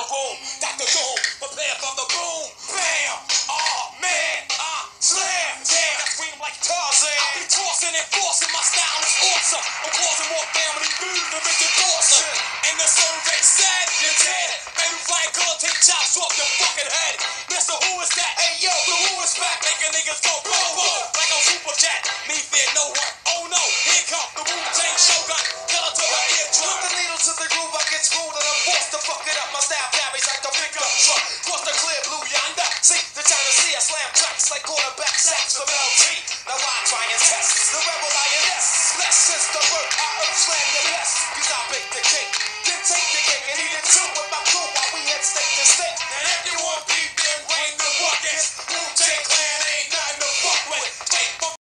the room. Dr. Doom, prepare for the boom. Bam! Oh man, slam! Damn, I scream like Tarzan. I be tossing and forcing, my style is awesome. I'm causing more family food than Richard Dawson. And the survey said, you're dead. Baby flying guillotine chops off your fucking head. Mr. Who is that? Hey yo, the Who is back, making niggas go boom boom. Like a super cat, me fear no one. Oh no, here come the Wu-Tang Shogun. Killer to the eardrum. Put the needle to the groove, I get screwed and I'm forced to fuck it up. My style carries like the pickup truck. Cross the clear blue yonder. See, the China Sea, I slam tracks like quarterback sacks from LG. Now I try and test the rebel INS. Less since the birth, I earth slam the best. Cause I bake the